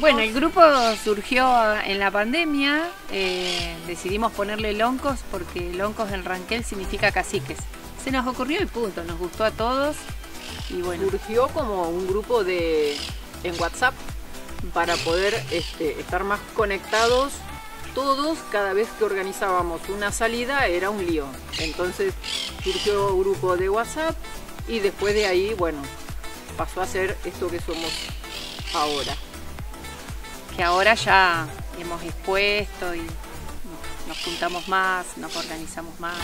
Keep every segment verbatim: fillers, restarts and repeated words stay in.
Bueno, el grupo surgió en la pandemia, eh, decidimos ponerle Loncos porque Loncos en Ranquel significa caciques. Se nos ocurrió y punto, nos gustó a todos y bueno. Surgió como un grupo de en WhatsApp para poder este, estar más conectados todos. Cada vez que organizábamos una salida era un lío. Entonces surgió un grupo de WhatsApp y después de ahí, bueno, pasó a ser esto que somos ahora. Que ahora ya hemos expuesto y nos juntamos más, nos organizamos más.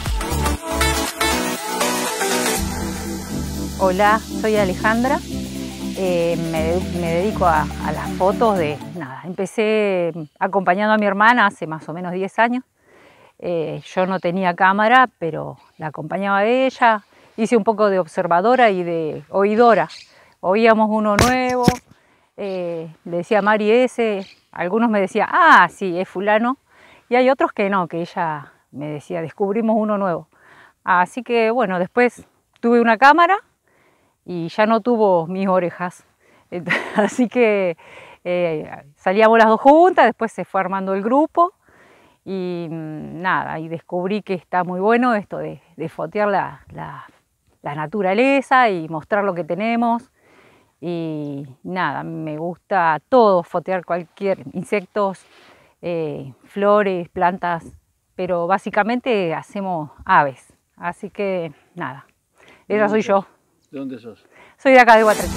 Hola, soy Alejandra, eh, me, me dedico a, a las fotos de nada. Empecé acompañando a mi hermana hace más o menos diez años. Eh, yo no tenía cámara, pero la acompañaba a ella. Hice un poco de observadora y de oidora. Oíamos uno nuevo. Eh, le decía a Mari ese, algunos me decían, ah, sí, es fulano, y hay otros que no, que ella me decía, descubrimos uno nuevo. Así que bueno, después tuve una cámara y ya no tuvo mis orejas, así que eh, salíamos las dos juntas, después se fue armando el grupo y nada, y descubrí que está muy bueno esto de, de fotear la, la, la naturaleza y mostrar lo que tenemos. Y nada, me gusta todo, fotear cualquier insectos, eh, flores, plantas, pero básicamente hacemos aves. Así que nada, esa soy yo. ¿De dónde sos? Soy de acá de Guatraché.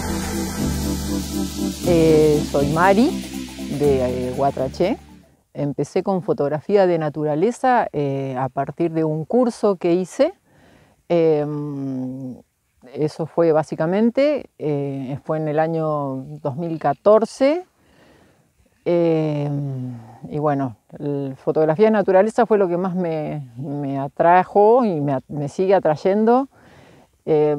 Eh, soy Mari, de eh, Guatraché. Empecé con fotografía de naturaleza eh, a partir de un curso que hice. Eh, Eso fue básicamente, eh, fue en el año dos mil catorce eh, y bueno, el, fotografía de naturaleza fue lo que más me, me atrajo y me, me sigue atrayendo eh,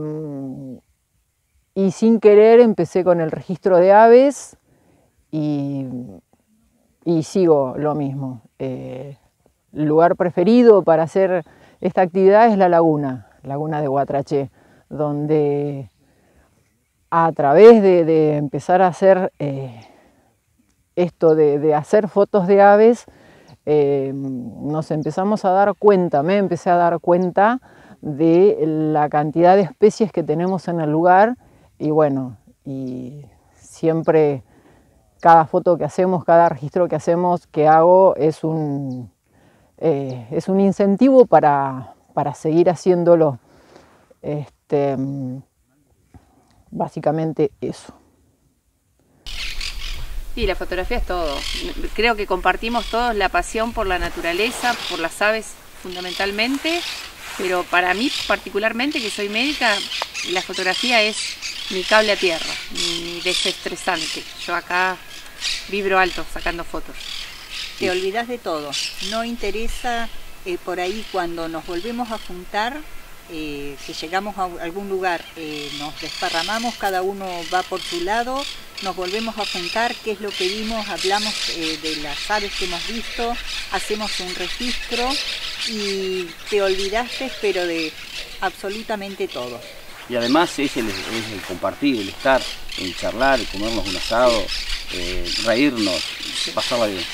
y sin querer empecé con el registro de aves y, y sigo lo mismo. Eh, el lugar preferido para hacer esta actividad es la laguna, laguna de Guatraché, donde a través de, de empezar a hacer eh, esto de, de hacer fotos de aves, eh, nos empezamos a dar cuenta, me empecé a dar cuenta de la cantidad de especies que tenemos en el lugar y bueno, y siempre cada foto que hacemos, cada registro que hacemos, que hago, es un, eh, es un incentivo para, para seguir haciéndolo. Este, básicamente eso. Sí, la fotografía es todo. Creo que compartimos todos la pasión por la naturaleza, por las aves fundamentalmente, pero para mí particularmente, que soy médica, la fotografía es mi cable a tierra, mi desestresante. Yo acá vibro alto sacando fotos. Te olvidas de todo, no interesa eh, por ahí cuando nos volvemos a juntar. Eh, que llegamos a algún lugar, eh, nos desparramamos, cada uno va por su lado, nos volvemos a juntar, qué es lo que vimos, hablamos eh, de las aves que hemos visto, hacemos un registro y te olvidaste, pero de absolutamente todo. Y además es el, es el compartir, el estar, el charlar, el comernos un asado, eh, reírnos, pasarla bien.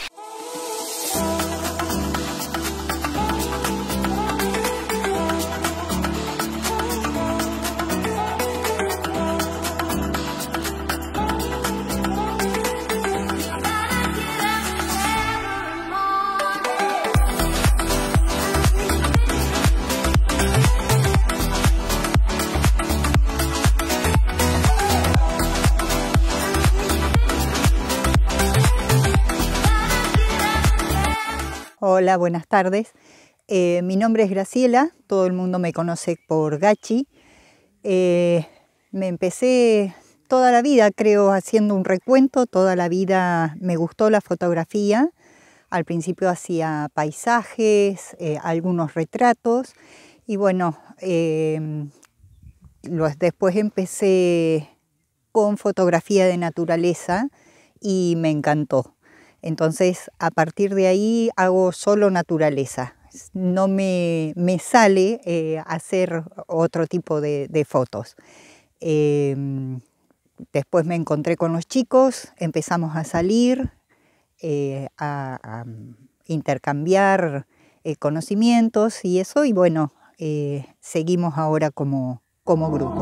Hola, buenas tardes. Eh, mi nombre es Graciela, todo el mundo me conoce por Gachi. Eh, me empecé toda la vida, creo, haciendo un recuento, toda la vida me gustó la fotografía. Al principio hacía paisajes, eh, algunos retratos y bueno, eh, los, después empecé con fotografía de naturaleza y me encantó. Entonces, a partir de ahí hago solo naturaleza. No me, me sale eh, hacer otro tipo de, de fotos. Eh, después me encontré con los chicos, empezamos a salir, eh, a, a intercambiar eh, conocimientos y eso, y bueno, eh, seguimos ahora como, como grupo.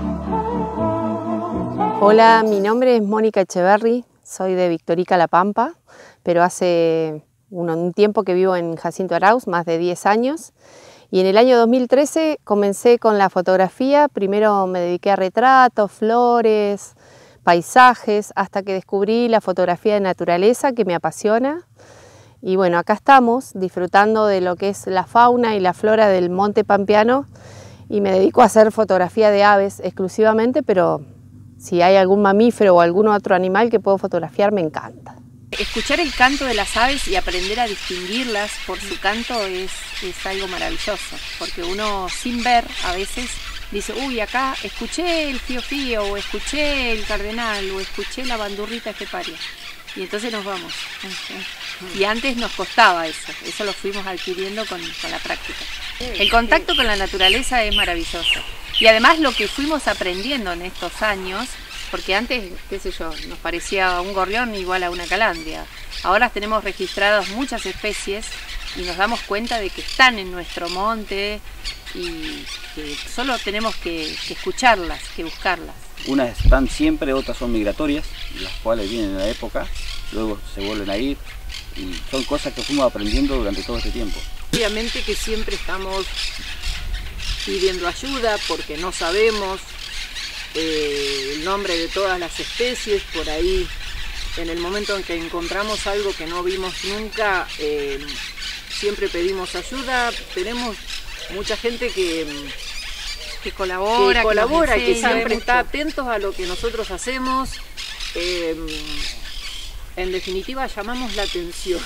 Hola, mi nombre es Mónica Echeverry, soy de Victorica, La Pampa, pero hace un, un tiempo que vivo en Jacinto Arauz, más de diez años. Y en el año dos mil trece comencé con la fotografía. Primero me dediqué a retratos, flores, paisajes, hasta que descubrí la fotografía de naturaleza, que me apasiona. Y bueno, acá estamos disfrutando de lo que es la fauna y la flora del Monte Pampeano, y me dedico a hacer fotografía de aves exclusivamente, pero si hay algún mamífero o algún otro animal que puedo fotografiar, me encanta. Escuchar el canto de las aves y aprender a distinguirlas por su canto es, es algo maravilloso, porque uno sin ver a veces dice, uy, acá escuché el fío fío, o escuché el cardenal, o escuché la bandurrita esteparia, y entonces nos vamos. Y antes nos costaba eso, eso lo fuimos adquiriendo con, con la práctica. El contacto con la naturaleza es maravilloso, y además lo que fuimos aprendiendo en estos años, porque antes, qué sé yo, nos parecía un gorrión igual a una calandria. Ahora tenemos registradas muchas especies y nos damos cuenta de que están en nuestro monte y que solo tenemos que, que escucharlas, que buscarlas. Unas están siempre, otras son migratorias, las cuales vienen en la época, luego se vuelven a ir, y son cosas que fuimos aprendiendo durante todo este tiempo. Obviamente que siempre estamos pidiendo ayuda porque no sabemos Eh, el nombre de todas las especies. Por ahí, en el momento en que encontramos algo que no vimos nunca, eh, siempre pedimos ayuda. Tenemos mucha gente que, que colabora, que, colabora, que, que siempre está atentos a lo que nosotros hacemos. Eh, en definitiva, llamamos la atención.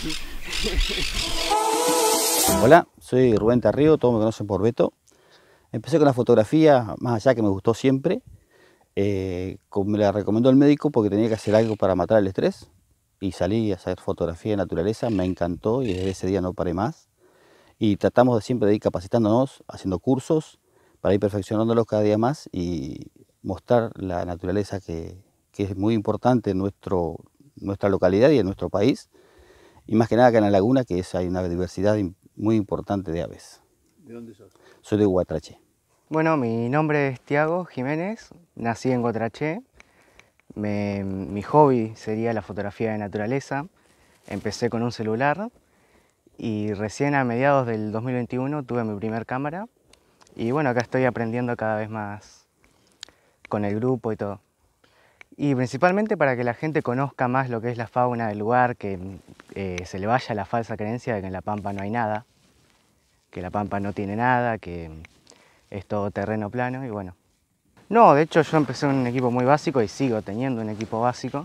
Hola, soy Rubén Tarrío, todos me conocen por Beto. Empecé con la fotografía, más allá que me gustó siempre. Eh, me la recomendó el médico porque tenía que hacer algo para matar el estrés, y salí a hacer fotografía de naturaleza, me encantó y desde ese día no paré más. Y tratamos de siempre de ir capacitándonos, haciendo cursos para ir perfeccionándolos cada día más y mostrar la naturaleza que, que es muy importante en nuestro, nuestra localidad y en nuestro país, y más que nada acá en la laguna, que es, hay una diversidad muy importante de aves. ¿De dónde sos? Soy de Guatraché. Bueno, mi nombre es Tiago Jiménez, nací en Guatraché. Me, mi hobby sería la fotografía de naturaleza. Empecé con un celular y recién a mediados del dos mil veintiuno tuve mi primer cámara. Y bueno, acá estoy aprendiendo cada vez más con el grupo y todo. Y principalmente para que la gente conozca más lo que es la fauna del lugar, que eh, se le vaya la falsa creencia de que en La Pampa no hay nada, que La Pampa no tiene nada, que es todo terreno plano y bueno. No, de hecho yo empecé en un equipo muy básico y sigo teniendo un equipo básico.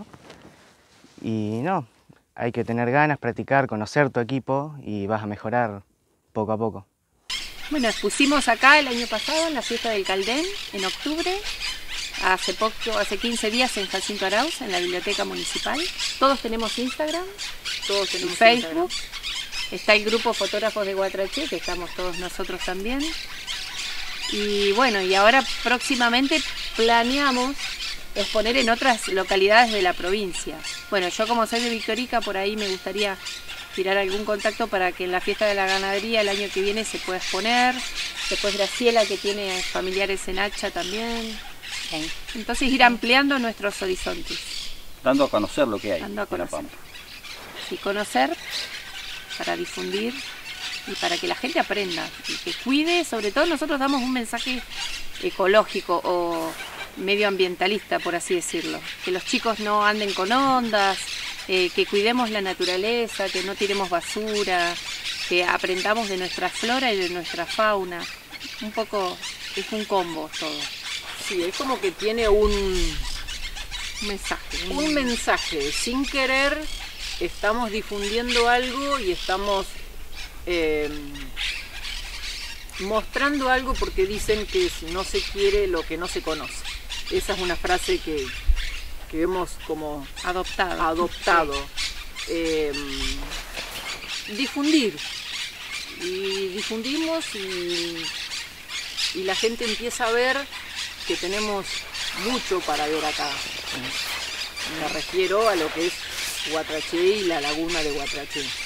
Y no, hay que tener ganas, practicar, conocer tu equipo y vas a mejorar poco a poco. Bueno, expusimos acá el año pasado en la fiesta del Caldén, en octubre. Hace poco, hace quince días en Jacinto Arauz, en la biblioteca municipal. Todos tenemos Instagram, todos tenemos Facebook. Instagram. Está el grupo Fotógrafos de Guatraché, que estamos todos nosotros también. Y bueno, y ahora próximamente planeamos exponer en otras localidades de la provincia. Bueno, yo como soy de Victorica, por ahí me gustaría tirar algún contacto para que en la fiesta de la ganadería el año que viene se pueda exponer. Después Graciela, que tiene familiares en Hacha también. Entonces ir ampliando nuestros horizontes. Dando a conocer lo que hay. Dando a conocer. Sí, conocer para difundir y para que la gente aprenda y que cuide. Sobre todo nosotros damos un mensaje ecológico o medioambientalista, por así decirlo. Que los chicos no anden con ondas, eh, que cuidemos la naturaleza, que no tiremos basura, que aprendamos de nuestra flora y de nuestra fauna. Un poco es un combo todo. Sí, es como que tiene un, un mensaje. Un... un mensaje. Sin querer estamos difundiendo algo y estamos eh, mostrando algo, porque dicen que no se quiere lo que no se conoce. Esa es una frase que, que hemos como adoptado. adoptado. Sí. Eh, difundir. Y difundimos y, y la gente empieza a ver que tenemos mucho para ver acá. Me refiero a lo que es Guatraché y la laguna de Guatraché.